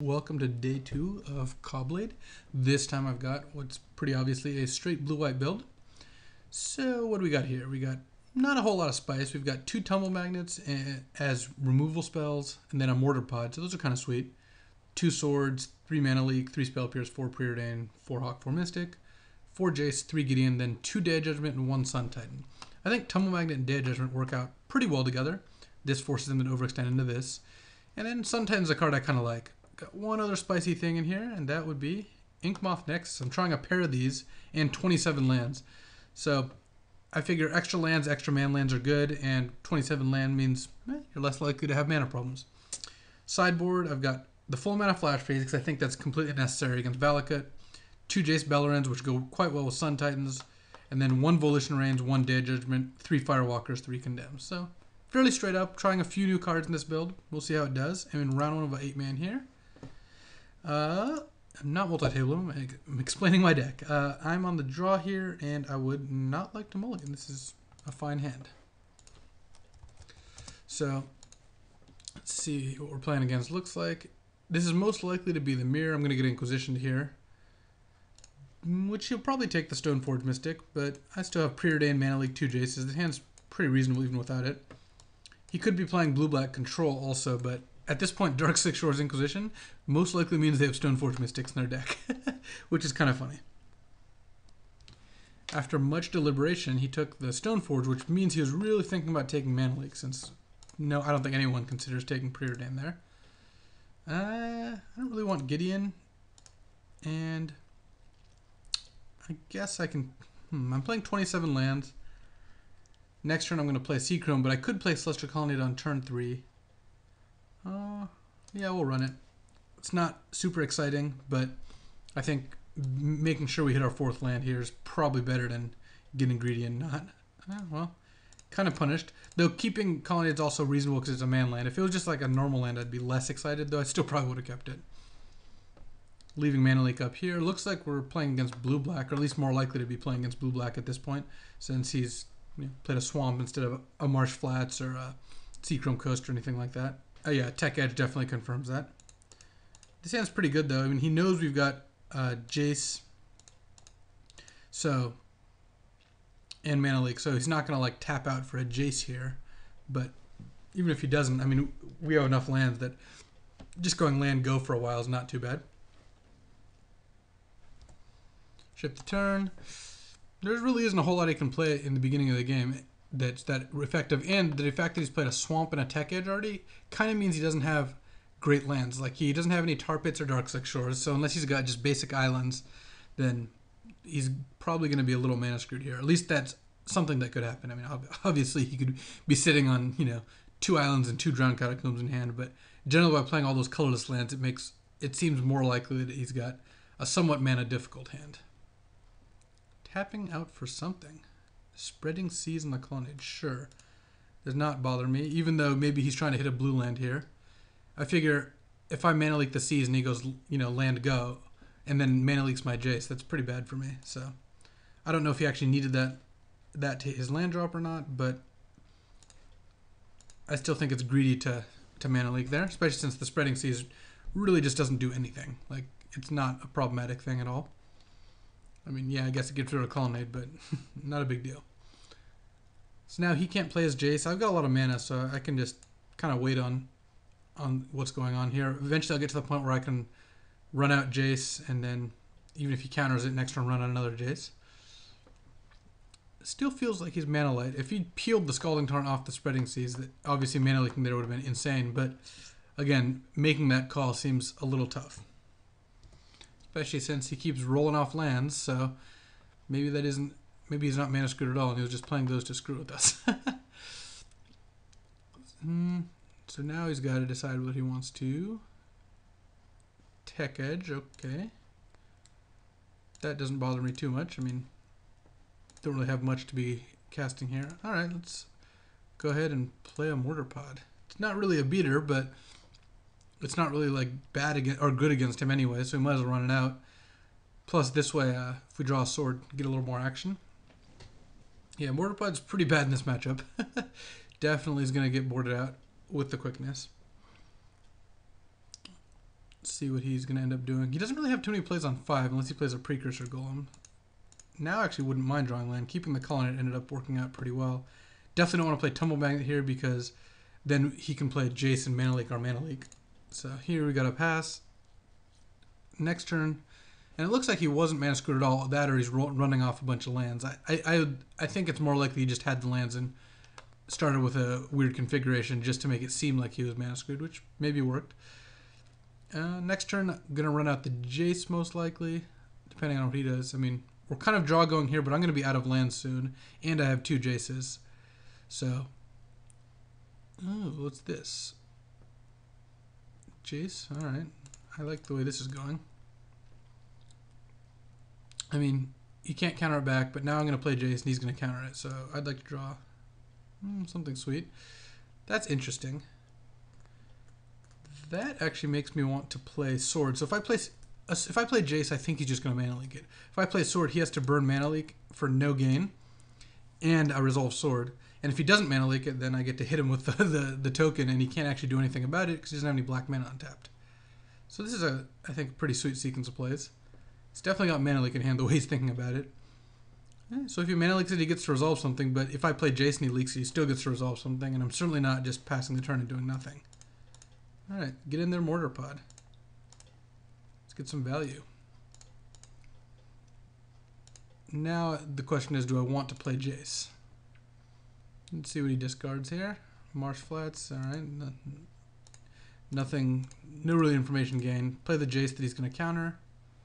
Welcome to day 2 of Cobblade. This time I've got what's pretty obviously a straight blue-white build. So what do we got here? We got not a whole lot of spice. We've got 2 tumble magnets as removal spells, and then a mortar pod, so those are kind of sweet. 2 swords, 3 mana leak, 3 spell pierce, 4 preordain, 4 hawk, 4 mystic, 4 jace, 3 Gideon, then 2 Day of Judgment and 1 sun titan. I think tumble magnet and Day of Judgment work out pretty well together. This forces them to overextend into this. And then sun titan's a card I kind of like. Got one other spicy thing in here, and that would be Inkmoth Nexus. I'm trying a pair of these and 27 lands. So I figure extra lands, extra man lands are good, and 27 land means you're less likely to have mana problems. Sideboard, I've got the full mana Flash Phase because I think that's completely necessary against Valakut. 2 Jace Bellerins, which go quite well with Sun Titans. And then 1 Volition Range, 1 Day of Judgment, 3 Firewalkers, 3 Condemns. So fairly straight up, trying a few new cards in this build. We'll see how it does. I'm in round 1 of an 8-man here. I'm not multi-tabling. I'm explaining my deck. I'm on the draw here, and I would not like to mulligan. This is a fine hand. So let's see what we're playing against. Looks like this is most likely to be the mirror. I'm going to get Inquisitioned here, which he'll probably take the Stoneforge Mystic, but I still have Preordain, Mana Leak, 2 Jaces. The hand's pretty reasonable even without it. He could be playing blue-black control also, but at this point, Darkslick Shores Inquisition most likely means they have Stoneforge Mystics in their deck, which is kind of funny. After much deliberation, he took the Stoneforge, which means he was really thinking about taking Mana Leak, since no, I don't think anyone considers taking Preordain there. I don't really want Gideon, and I guess I can... I'm playing 27 lands. Next turn I'm going to play Seachrome, but I could play Celestial Colonnade on turn 3. Yeah, we'll run it. It's not super exciting, but I think making sure we hit our 4th land here is probably better than getting greedy and not. Well, kind of punished. Though keeping Colonnade is also reasonable because it's a man land. If it was just like a normal land, I'd be less excited, though I still probably would have kept it. Leaving Mana Leak up here. Looks like we're playing against blue-black, or at least more likely to be playing against blue-black at this point, since he's played a Swamp instead of a Marsh Flats or a Seachrome Coast or anything like that. Oh yeah, Tech Edge definitely confirms that. This hand's pretty good though. I mean, he knows we've got Jace, so, and Mana Leak, so he's not gonna like tap out for a Jace here. But even if he doesn't, I mean, we have enough lands that just going land go for a while is not too bad. Shift the turn. There really isn't a whole lot he can play in the beginning of the game that's that effective, and the fact that he's played a Swamp and a Tech Edge already kind of means he doesn't have great lands. Like, he doesn't have any Tar Pits or Darkslick Shores, so unless he's got just basic islands, then he's probably going to be a little mana screwed here. At least that's something that could happen. I mean, obviously he could be sitting on, 2 islands and 2 Drowned Catacombs in hand, but generally by playing all those colorless lands, it seems more likely that he's got a somewhat mana difficult hand. Tapping out for something. Spreading Seas in the Colonnade, sure. Does not bother me, even though maybe he's trying to hit a blue land here. I figure if I Mana Leak the Seas and he goes, land go, and then Mana Leaks my Jace, that's pretty bad for me. So I don't know if he actually needed that to his land drop or not, but I still think it's greedy to Mana Leak there, especially since the Spreading Seas really just doesn't do anything. Like, it's not a problematic thing at all. I mean, yeah, I guess it gets rid of Colonnade, but not a big deal. So now he can't play his Jace. I've got a lot of mana, so I can just kind of wait on what's going on here. Eventually I'll get to the point where I can run out Jace, and then even if he counters it, next turn run out another Jace. Still feels like he's mana light. If he peeled the Scalding Tarn off the Spreading Seas, that obviously mana leaking there would have been insane, but again, making that call seems a little tough. Especially since he keeps rolling off lands, so maybe he's not mana screwed at all, and he was just playing those to screw with us. So now he's got to decide what he wants to. Tech Edge, okay. That doesn't bother me too much. I mean, don't really have much to be casting here. Alright, let's go ahead and play a Mortar Pod. It's not really a beater, but it's not really like bad against, or good against him anyway, so we might as well run it out. Plus this way, if we draw a sword, get a little more action. Yeah, Mortar Pod's pretty bad in this matchup. Definitely is going to get boarded out with the quickness. see what he's going to end up doing. He doesn't really have too many plays on 5 unless he plays a Precursor Golem. Now I actually wouldn't mind drawing land. Keeping the Colonnade ended up working out pretty well. Definitely don't want to play Tumble Magnet here because then he can play Jace and Mana Leak or Mana Leak. So here we got a pass. Next turn. And it looks like he wasn't mana screwed at all. That or he's running off a bunch of lands. I think it's more likely he just had the lands and started with a weird configuration just to make it seem like he was mana screwed, which maybe worked. Next turn, I'm going to run out the Jace most likely, depending on what he does. I mean, we're kind of draw going here, but I'm going to be out of land soon, and I have 2 Jaces. So, oh, what's this? Jace, alright. I like the way this is going. I mean, you can't counter it back, but now I'm going to play Jace, and he's going to counter it. So, I'd like to draw something sweet. That's interesting. That actually makes me want to play Sword. So if I play Jace, I think he's just going to Mana Leak it. If I play Sword, he has to burn Mana Leak for no gain, and I resolve Sword. And if he doesn't Mana Leak it, then I get to hit him with the token, and he can't actually do anything about it because he doesn't have any black mana untapped. So this is I think, a pretty sweet sequence of plays. He's definitely got Mana Leak in hand the way he's thinking about it. So if he Mana Leaks it, he gets to resolve something, but if I play Jace and he leaks it, he still gets to resolve something, and I'm certainly not just passing the turn and doing nothing. Alright, get in there, Mortar Pod. Let's get some value. Now the question is, do I want to play Jace? Let's see what he discards here. Marsh Flats, alright. Nothing, no really information gained. Play the Jace that he's going to counter.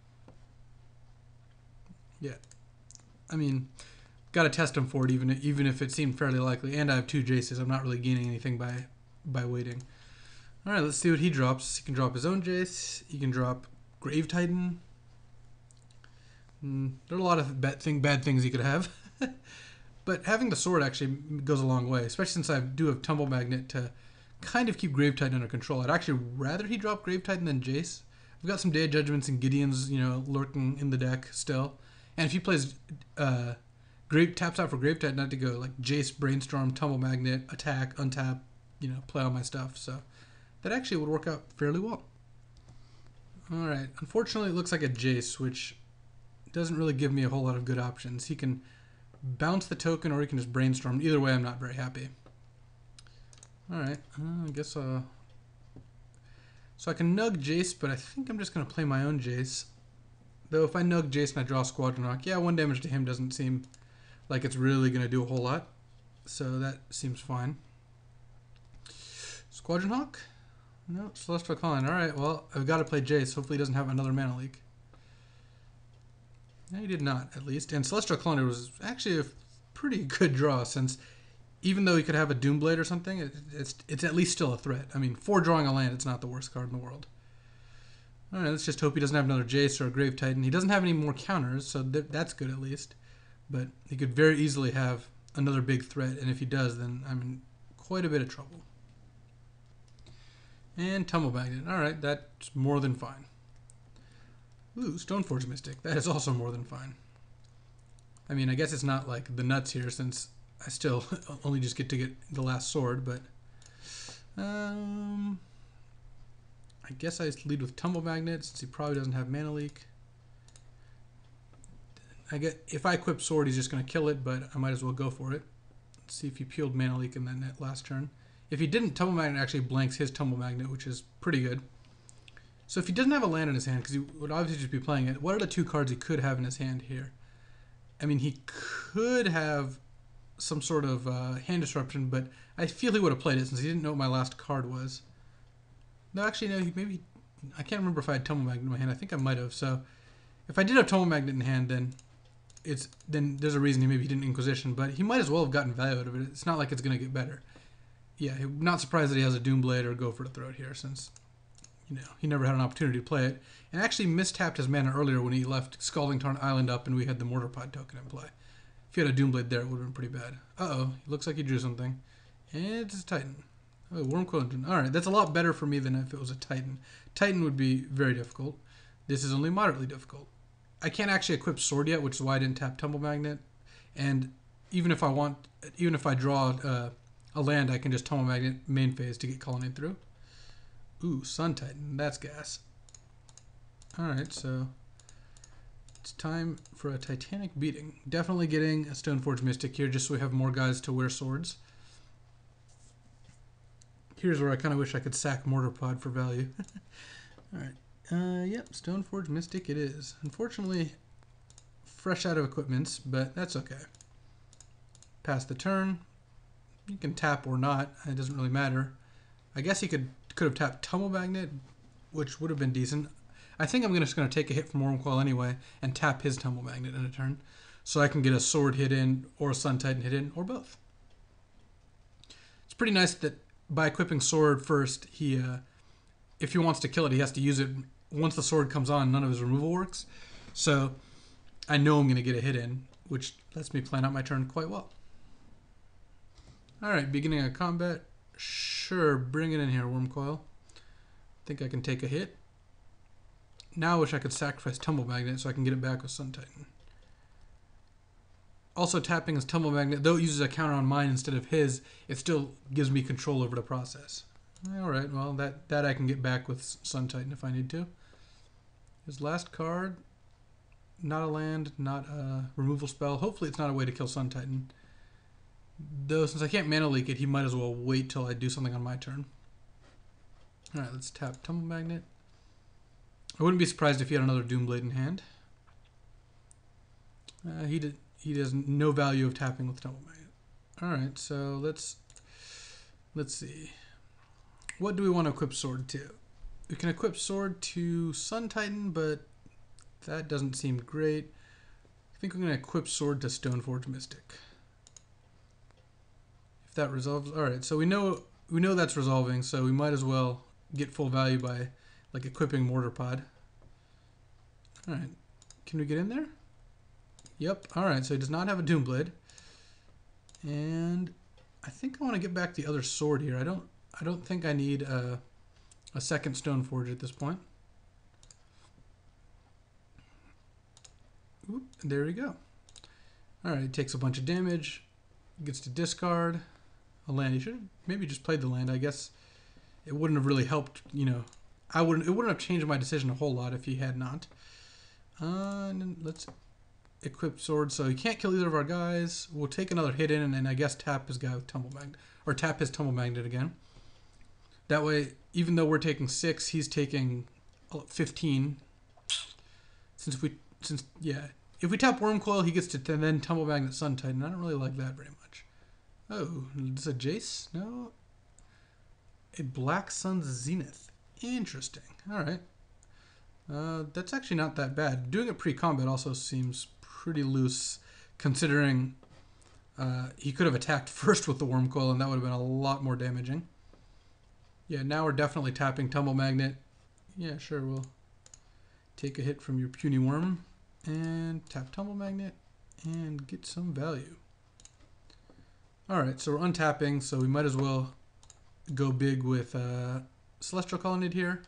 Yeah. I mean, got to test him for it even if it seemed fairly likely. And I have 2 Jaces. I'm not really gaining anything by waiting. Alright, let's see what he drops. He can drop his own Jace. He can drop Grave Titan. There are a lot of bad things he could have. But having the Sword actually goes a long way, especially since I do have Tumble Magnet to kind of keep Grave Titan under control. I'd actually rather he drop Grave Titan than Jace. I've got some Day of Judgments and Gideons, lurking in the deck still. And if he plays taps out for Grave Titan, not to go like Jace, Brainstorm, Tumble Magnet, attack, untap, play all my stuff. So that actually would work out fairly well. Alright, unfortunately it looks like a Jace, which doesn't really give me a whole lot of good options. He can bounce the token or he can just Brainstorm. Either way, I'm not very happy. Alright, I guess so I can nug Jace, but I think I'm just going to play my own Jace. Though if I nug Jace and I draw Squadron Hawk, yeah, 1 damage to him doesn't seem like it's really going to do a whole lot. So that seems fine. Squadron Hawk? No, Celestial Colonnade. Alright, well, I've got to play Jace. Hopefully he doesn't have another Mana Leak. No, he did not, at least. And Celestial Colonnade was actually a pretty good draw, since even though he could have a Doomblade or something, it's at least still a threat. I mean, for drawing a land, it's not the worst card in the world. Alright, let's just hope he doesn't have another Jace or a Grave Titan. He doesn't have any more counters, so that's good at least. But he could very easily have another big threat, and if he does, then I'm in quite a bit of trouble. And Tumble Magnet. Alright, that's more than fine. Ooh, Stoneforge Mystic. That is also more than fine. I mean, I guess it's not like the nuts here, since I still only just get to get the last sword, but I guess I lead with Tumble Magnet, since he probably doesn't have Mana Leak. If I equip Sword, he's just going to kill it, but I might as well go for it. Let's see if he peeled Mana Leak in that last turn. If he didn't, Tumble Magnet actually blanks his Tumble Magnet, which is pretty good. So if he doesn't have a land in his hand, because he would obviously just be playing it, what are the 2 cards he could have in his hand here? I mean, he could have some sort of hand disruption, but I feel he would have played it since he didn't know what my last card was. No, actually, no, I can't remember if I had Tumble Magnet in my hand. I think I might have. So if I did have Tumble Magnet in hand, then there's a reason he didn't Inquisition, but he might as well have gotten value out of it. It's not like it's going to get better. Yeah, I'm not surprised that he has a Doomblade or Go for the Throat here, since he never had an opportunity to play it. And actually mistapped his mana earlier when he left Scalding Tarn Island up and we had the Mortar Pod token in play. If he had a Doomblade there, it would have been pretty bad. Uh-oh, looks like he drew something. And it's a Titan. Oh, Wurmcoil. Alright, that's a lot better for me than if it was a Titan. Titan would be very difficult. This is only moderately difficult. I can't actually equip Sword yet, which is why I didn't tap Tumble Magnet. And even if I draw a land, I can just Tumble Magnet main phase to get Colonnade through. Ooh, Sun Titan. That's gas. Alright, so it's time for a Titanic beating. Definitely getting a Stoneforge Mystic here just so we have more guys to wear swords. Here's where I kind of wish I could sack Mortar Pod for value. Alright, yep, Stoneforge Mystic it is. Unfortunately, fresh out of equipments, but that's okay. Pass the turn. You can tap or not, it doesn't really matter. I guess he could have tapped Tumble Magnet, which would have been decent. I think I'm just going to take a hit from Wurmcoil anyway and tap his Tumble Magnet in a turn. So I can get a sword hit in or a Sun Titan hit in or both. It's pretty nice that by equipping sword first, he if he wants to kill it, he has to use it. Once the sword comes on, none of his removal works. So I know I'm going to get a hit in, which lets me plan out my turn quite well. Alright, beginning of combat. Sure, bring it in here, Wurmcoil. Think I can take a hit. Now I wish I could sacrifice Tumble Magnet so I can get it back with Sun Titan. Also tapping his Tumble Magnet, though it uses a counter on mine instead of his, it still gives me control over the process. Alright, well that I can get back with Sun Titan if I need to. His last card, not a land, not a removal spell. Hopefully it's not a way to kill Sun Titan. Though since I can't mana leak it, he might as well wait till I do something on my turn. Alright, let's tap Tumble Magnet. I wouldn't be surprised if he had another Doomblade in hand. He has no value of tapping with Tumble Magnet. Alright, so let's see. What do we want to equip sword to? We can equip sword to Sun Titan, but that doesn't seem great. I think we're going to equip sword to Stoneforge Mystic. If that resolves, alright, so we know that's resolving, so we might as well get full value by like equipping Mortar Pod. Alright, can we get in there? Yep, alright, so he does not have a Doomblade. And I think I want to get back the other sword here. I don't think I need a second Stoneforge at this point. Oop, there we go. Alright, it takes a bunch of damage, gets to discard a land. He should have maybe just played the land. I guess it wouldn't have really helped, you know. It wouldn't have changed my decision a whole lot if he had not. And then let's equip sword, so he can't kill either of our guys. We'll take another hit in, and then I guess tap his guy with Tumble Magnet, or tap his Tumble Magnet again. That way, even though we're taking 6, he's taking 15. If we tap Wurmcoil, he gets to then Tumble Magnet Sun Titan. I don't really like that very much. Oh, is this a Jace? No. A Black Sun's Zenith. Interesting. Alright. That's actually not that bad. Doing it pre-combat also seems pretty loose, considering he could have attacked first with the Wurmcoil, and that would have been a lot more damaging. Yeah, now we're definitely tapping Tumble Magnet. Yeah, sure, we'll take a hit from your puny worm, and tap Tumble Magnet, and get some value. Alright, so we're untapping, so we might as well go big with Celestial Colonnade here.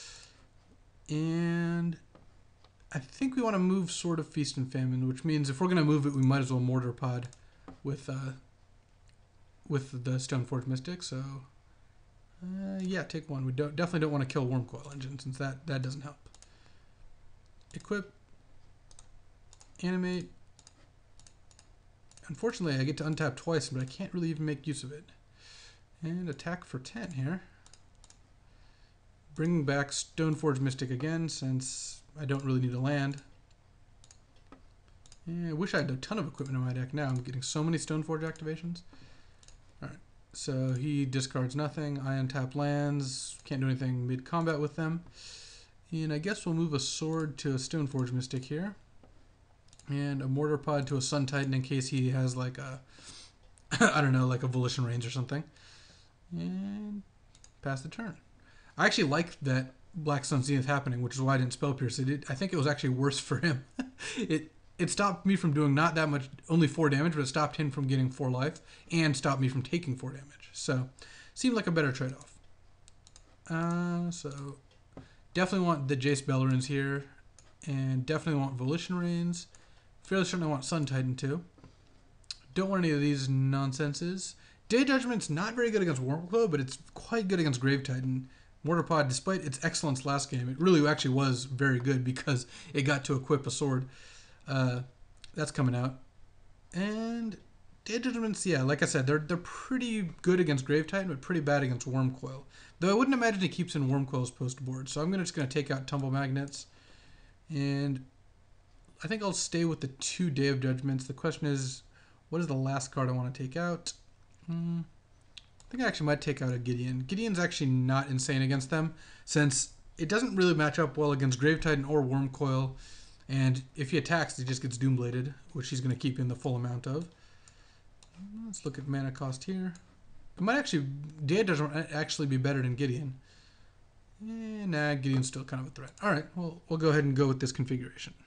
And I think we want to move Sword of Feast and Famine, which means if we're going to move it, we might as well Mortar Pod with the Stoneforge Mystic. So, yeah, take one. We definitely don't want to kill Wurmcoil Engine, since that doesn't help. Equip. Animate. Unfortunately, I get to untap twice, but I can't really even make use of it. And attack for 10 here. Bringing back Stoneforge Mystic again, since I don't really need a land. And I wish I had a ton of equipment in my deck now. I'm getting so many Stoneforge activations. Alright, so he discards nothing. I untap lands. Can't do anything mid-combat with them. And I guess we'll move a sword to a Stoneforge Mystic here. And a Mortar Pod to a Sun Titan in case he has like a, I don't know, like a Volition Reigns or something. And pass the turn. I actually like that Black Sun Zenith happening, which is why I didn't Spell Pierce it. I think it was actually worse for him. It stopped me from doing not that much, only 4 damage, but it stopped him from getting 4 life, and stopped me from taking 4 damage. So, seemed like a better trade-off. So, definitely want the Jace Beleriand's here, and definitely want Volition Reigns. Fairly certain I want Sun Titan too. Don't want any of these nonsenses. Day Judgment's not very good against Wurmcoil, but it's quite good against Grave Titan. Mortar Pod, despite its excellence last game, it really actually was very good because it got to equip a sword. That's coming out. And Day of Judgments, yeah, like I said, they're pretty good against Grave Titan, but pretty bad against Wormcoil. Though I wouldn't imagine he keeps in Wormcoil's post board, so I'm just going to take out Tumble Magnets. And I think I'll stay with the 2 Day of Judgments. The question is, what is the last card I want to take out? I think I actually might take out a Gideon. Gideon's actually not insane against them, since it doesn't really match up well against Grave Titan or Wormcoil. And if he attacks, he just gets Doombladed, which he's going to keep in the full amount of. Let's look at mana cost here. It might actually, Day doesn't actually be better than Gideon. Nah, Gideon's still kind of a threat. All right, well, we'll go ahead and go with this configuration.